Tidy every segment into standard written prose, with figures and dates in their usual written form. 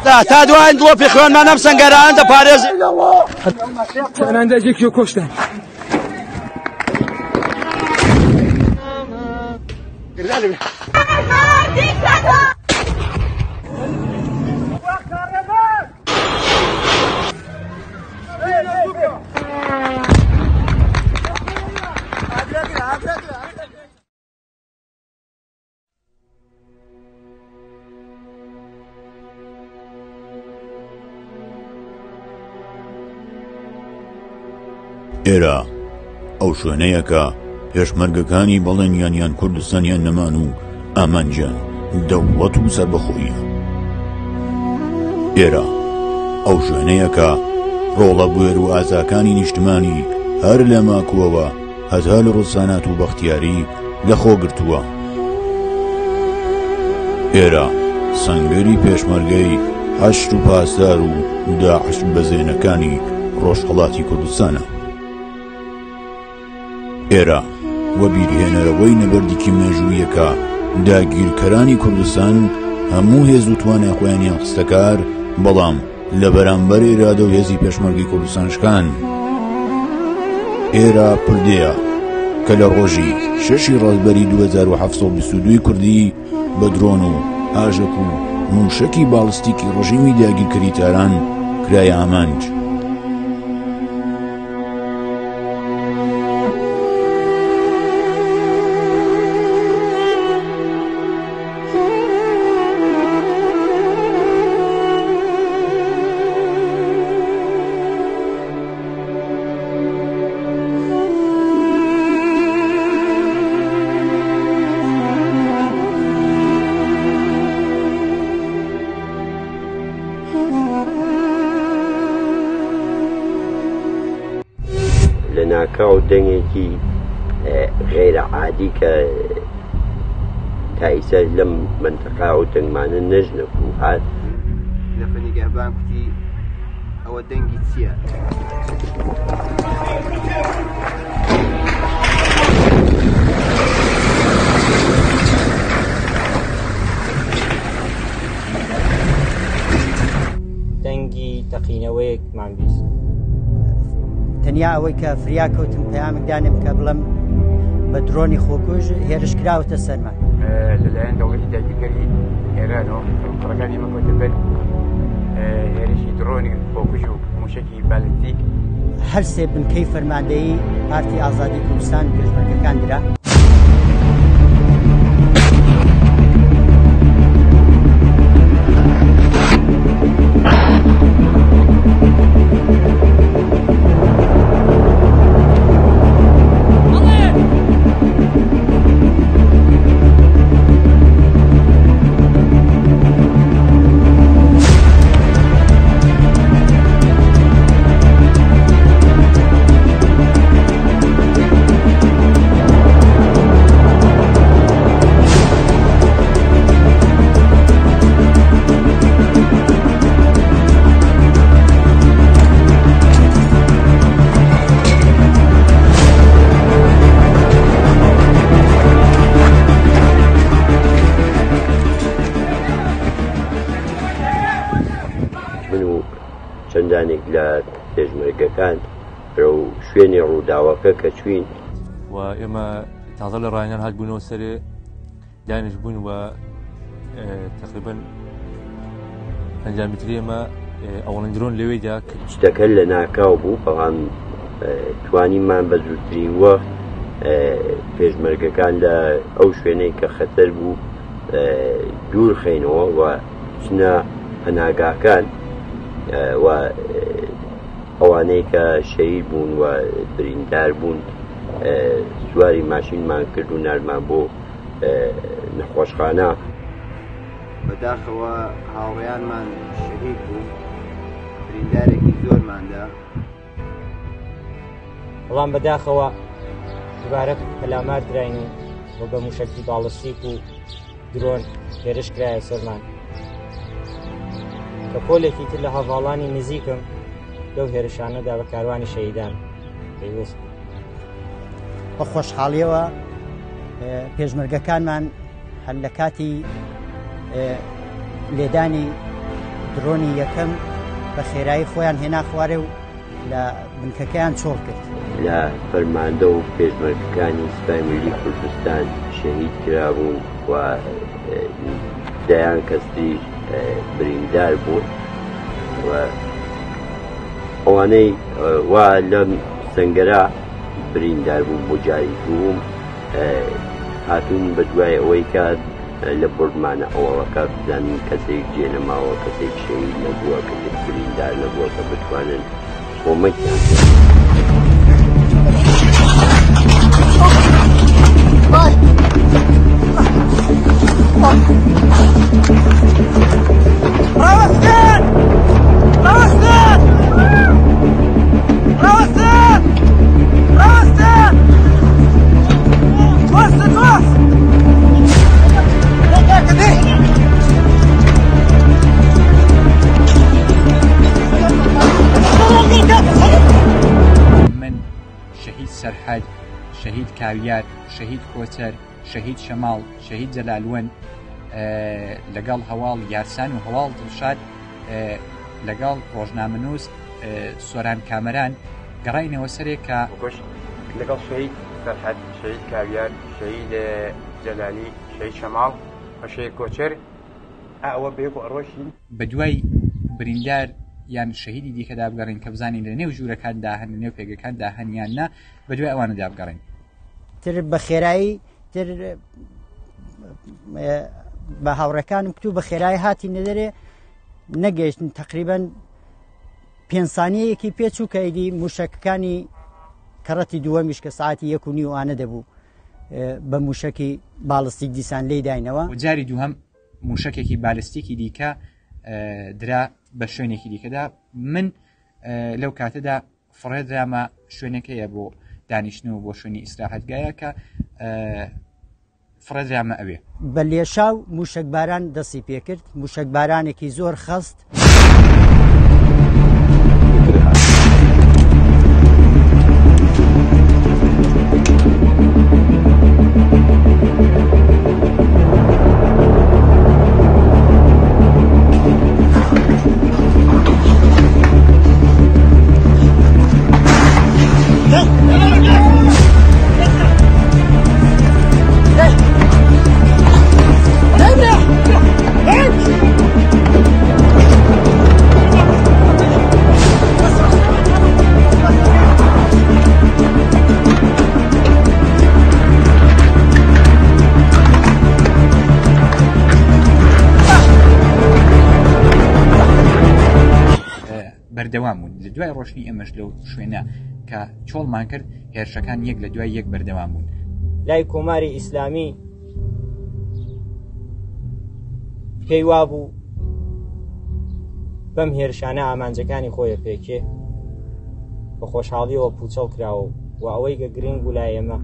تا دوای دڵۆپی خوێنمان ئەم سەنگەرانە دەپارێزی ئەندازێکی کۆشتن ئێرە ئەو شوێنەیەکە پێشمەرگەکانی بەڵێن یان کوردستانیان نەمان و ئامانجیان دەوڵەت و سەربەخۆیە. ئێرە ئەو شوێنەیەکە ڕۆڵە بوێر و ئازاکانی نیشتمانی هەر لە ماکووەوە هەتا لە ڕۆسانات و بەختیاری لەخۆ گرتووە. ئێرە سەنگەری پێشمەرگەی هەشت و پاسدار و داعش بەزێنەکانی ڕۆژهەڵاتی کوردستانە. ئێرە وە بیرهێنەرەوەی نەبەردێکی مێژوویەکە داگیرکەرانی کوردستان هەموو هێز و توانای خۆیانیان خستەکار، بەڵام لە بەرامبەر ئێرادە و هێزی پێشمەرگەی کوردستان شکان. ئێرە پردەیە کە لە ڕۆژی 6 ڕەزبەری 2722 کوردی بە درۆن و ئاژەک و موشەکی باڵستیکی ڕۆژیمی داگیرکەری تاران کرایە ئامانج. ناکاو دەنگێکی غێرە عادی کە تایسەر لەم منتەقا و دەنگمانە نەژنە و هات لە فەنیگەهبان کوتی ئەوە دەنگی چییە؟ دەنگی تەقینەوەیەکمان بیست. تەنیا ئەوەی کە فریا کەوتم پەیامێکدانێ بکە بڵم بە درۆنی خۆکوژ هێرشکراوەتە سەرمان لەلایەن دەوڵەتی داگیرکەری ئێرانەوە قڕەکانی مەکۆتە بەر هێرشی درۆنی خۆکوژ و موشکی بالستیک هەر سێ بنکەی فەرماندەیی پارتی ئازادی کوردستان پێشمەرگەکان درا. چەندانێک لە پێشمەرگەکان و شوێنی ڕووداوەکە کە چوین و ئێمە تازە لە ڕایەنان هات بوونەوە سەرێ دانیش بوون و تقریبا 5 متری ئێمە ئەوڵەن درۆن لەوێدا شتەکە لە ناکاو بوو بەڵام توانیمان بە زووترین وەخت پێشمەرگەکان لە ئەو شوێنەی کە خەتەر بوو دوور خەینەوە و چنە پەناگاکان و ئەوانەی کە شەهید بوون و بریندار بوون سواری ماشینمان کرد و نارمان بۆ نەخۆشخانە. بەداخەوە هاوڕێیانمان شەهید بوو، بریندارێکی زۆرماندا، بەڵام بەداخەوە دووبارە پەلامار دراین و بە موشەکی باڵستیک و درۆن هێرش کرایە سەرمان کە پۆلێکی تر لە هەڤاڵانی نزیکم لەو هێرشانەدا بە کاروانی شەهیدان پێویست. بە خۆشحاڵیەوە پێشمەرگەکانمان هەر لە کاتی لێدانی درۆنی یەکەم بە خێرایی خۆیان هێنا خوارێ و لە بنکەکەیان چۆڵ کرد لە فەرماندە و پێشمەرگەکانی سوپای ملی کوردستان شەهید کرابوون و دەیان کەسی بریندار بوون و ئەوانەی وا لەم سەنگەرە بریندار بوون بۆ جاری دووم هاتوون بە دوای ئەوەی کات لە بردمانە ئەوەکە بزانین کەسێک جێ نەماوە کەسێک شەهید نەبووە کەسێک بریندار نەبووە کە بتوانن کۆمەکیان ڕاوەستن! ڕاوەستن! ڕاوەستن! ڕاوەستن! وەستن وەست! من شهید سەرحەد شهید کاویار شهید کۆچەر شهید شەماڵ شهید جەلالوەن لەگەڵ هەواڵ یارسان و هەواڵ دڵشاد لەگەڵ ڕۆژنامەنووس سۆران کامەران گەڕاینەوە سەرێک کە لەگەڵ شهید سەرحەد شهید کاویار شهید جەلالی شهید شەماڵ و شهید کۆچەر ئەوە بێک و ئەڕۆشین بە دوای بریندار یان شەهیدی دیکەدا بگەڕین کە بزانین لە نێو ژوورەکاندا هەن لە نێو پێگەکاندا هەنیان نا بە دوای ئەوانەدا بگەڕین تر بە خێرایی تر بە هاوڕەکانم کتو بە خێرایی هاتی نەدەرێ نەگەیشتن تقریبەن 5 سانیەیەکی پێچوو کە ئیدی موشەکەکانی کەڕەتی دووەمیش کە ساعتی 1:30 وانە دەبوو بە موشەکی باڵستیک دیسان لێی داینەوە و جاری دووهەم موشکێکی بالستیکی دیکە درا بە شوێنێکی دیکەدا من لەو کاتەدا فڕێدرامە شوێنەکەیە بۆ دانیشتنەوە بۆ شوێنی ئیسراحەتگایە کە فڕێدرامە ئەوێ بە لێشاو موشکباران دەستی پێکرد موشکبارانێکی زۆر خەست بەردەوام بوون لە دوای ڕۆشنی ئەمەش لەو شوێنە کە چۆڵمان کرد هێرشەکان یەک لە دوای یەک بەردەوام بوون لای کۆماری ئیسلامی پێی وابوو بەم هێرشانە ئامانجەکانی خۆیە پێکێ بە خۆشحاڵیەوە پوچەڵ کراوە و ئەوەی گە گرنگ بوو لای ئێمە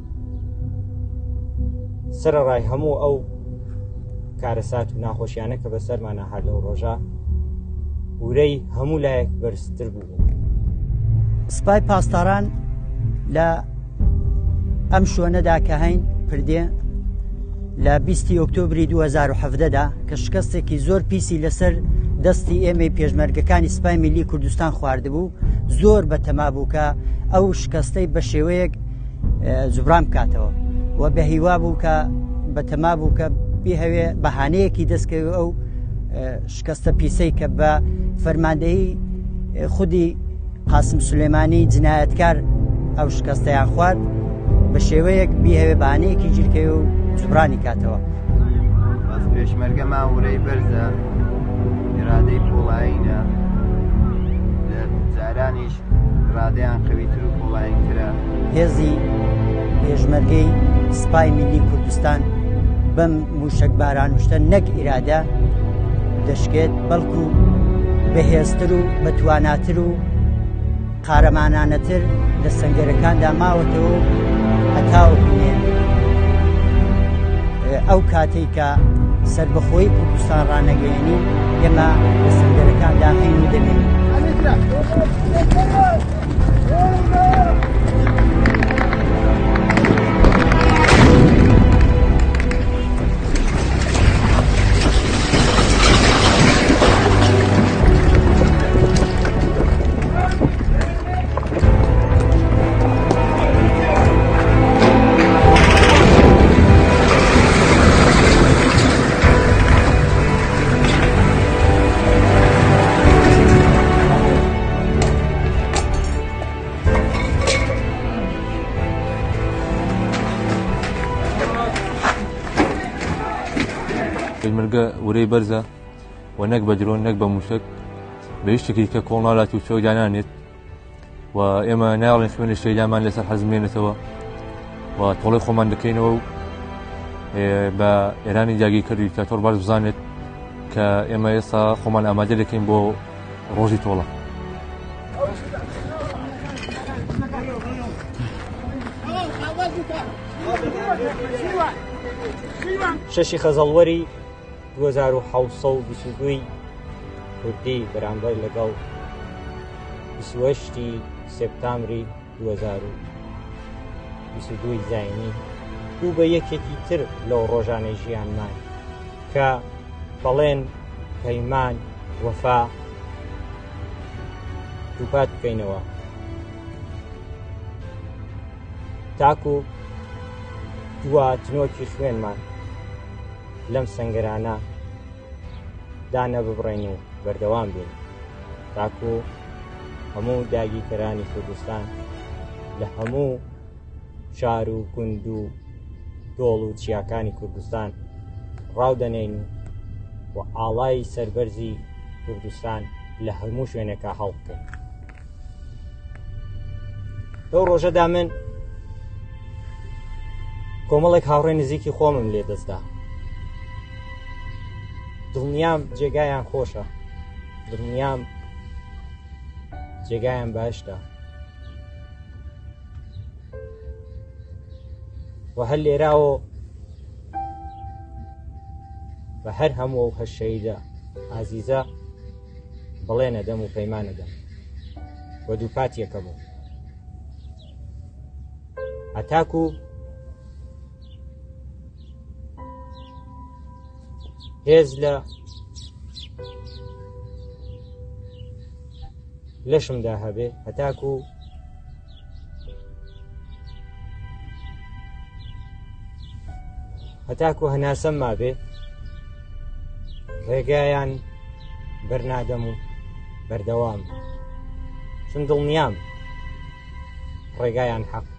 سەرەڕای هەموو ئەو کارەسات و ناخۆشیانە کە بەسەرمانە هەر لەو ڕۆژە ورەی هەموو لایەک بەرزتر بوو سپای پاسداران لە ئەم شوێنەدا کە هەین پردێ لە 20 ئۆکتۆبری 2017دا کە شکستێکی زۆر پیسی لەسەر دەستی ئێمەی پێشمەرگەکانی سپای میلی کوردستان خواردبوو زۆر بەتەما بوو کە ئەو شکستەی بە شێوەیەک جوبران بکاتەوە و بە هیوا بوو کە بەتەما بوو کە بهەوێ بەهانەیەکی دەستکەوێ ئەو شکستە پیسەی کە بە فەرماندەهی خودی قاسم سولێمانی جنایەتکار ئەو شکستەیان خوارد بە شێوەیەک بهەوێ بەهانەیەکی جیرکەوێ و جوبرانی کاتەوە بەس پێشمەرگە ماوەرەی بەرزە ئێرادەی پۆڵایینە لە جارانیش ڕادەیان قەویتر و پۆڵایینترە هێزی پێشمەرگەی سپای میلی کوردستان بەم موشک بارانوشتە نەک ئیرادە دەشکێت بەڵکو بەهێزتر و بەتواناتر و قارەمانانەتر لە سەنگەرەکاندا ماوەتەوە هەتاوە بینێن ئەو کاتێک کە سەربەخۆی کوردستان ڕانەگەیەنی ئێمە لە سەنگەرەکاندا هەین و دەمێنین پێشمەرگە وەرەی بەرزە و نەک بە درۆن نەک بە موشک بە هیچ شتێکی کە کۆڵ ناڵات و چۆ دانانێت و ئێمە ناڵێن خوێنە شەیدامان لەسەر حەزمێنێتەوە و تۆڵی خۆمان دەکەینەوە و بە ئێرانی جاگی کردی دیکتاتۆر باش بزانێت کە ئێمە ئێستا خۆمان ئامادە دەکەین بۆ ڕۆژی تۆڵە. شەشی خەزەڵوەری 2722 کوردی بەرامبەر لەگەڵ 28 سێپتامبری 2022 زاینی بوو بە یەکێکی تر لەو ڕۆژانەی ژیانمان کە بەڵێن پەیمان وەفا دووپات بکەینەوە تاکو دووە تنۆکی خوێنمان لەم سەنگەرانە دانە ببڕێن و بەردەوام بین تاکو هەموو داگیرکەرانی کوردستان لە هەموو شار و گوند و دۆڵ و چیاکانی کوردستان ڕاودەنێن و ئاڵای سەربەرزی کوردستان لە هەموو شوێنێکە هەڵ بکەین. لەو ڕۆژەدا من کۆمەڵێک هاوڕێ نزیکی خۆمم لێ دەستدا دڵنیام جێگایان خۆشە دڵنیام جێگایان باشتە و هەر لێراوە بە هەر هەموو و هەشەیدە ئازیزە بڵێنە دەم و پەیمانەدەم و دووپات یەکەمەوە هەتاکو هێز لەشمدا هەبێ هەتاکو هەناسەم مابێ ڕێگایان بەرنادەم و بەردەوام چون دڵنیام ڕێگایان حەق